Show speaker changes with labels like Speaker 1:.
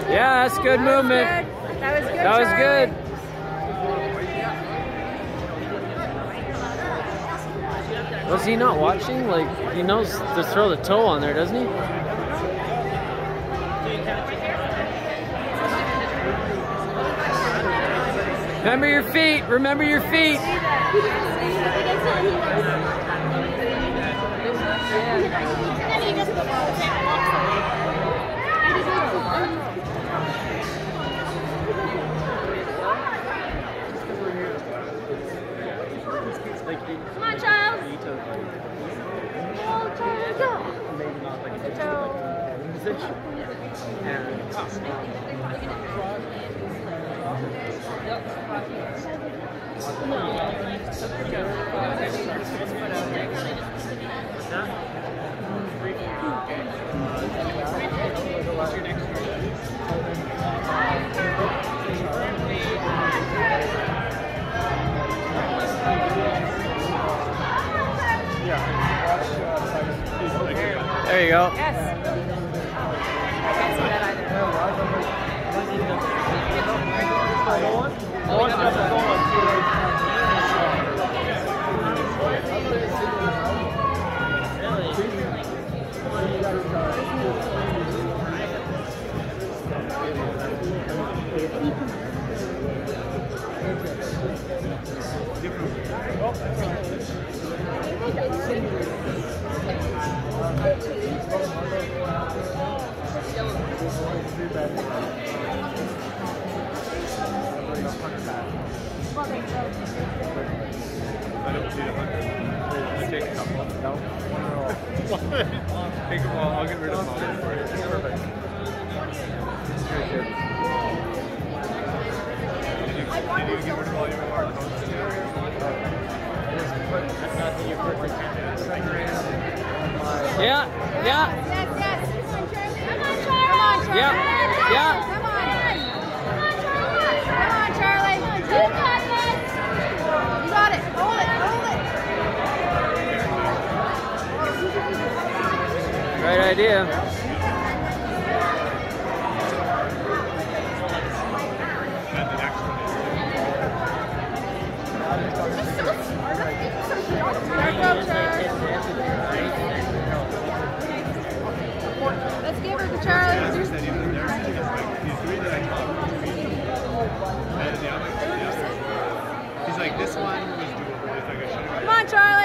Speaker 1: Yeah, that's good movement.
Speaker 2: That was good.
Speaker 1: That was good. Was he not watching? Like, he knows to throw the toe on there, doesn't he? Remember your feet. Remember your feet.
Speaker 2: Come on, child. Oh, child, go. The toe.
Speaker 1: There you go.
Speaker 2: Yes. I can't see that either.
Speaker 3: Take a couple. No. Take them all. I'll get rid of them all for you. Perfect. Did you get rid of all your hard coats?
Speaker 1: Yeah, yeah.
Speaker 2: Yes, yes. Come on, Charlie. Come on, Charlie.
Speaker 1: Yeah, yeah.
Speaker 2: Come on, Charlie. You got this. You got it. Hold it. Hold it.
Speaker 1: Right idea.
Speaker 2: Let's give her to Charlie.
Speaker 3: He's like, this one was doable. It's like I should have.
Speaker 2: Come on, Charlie.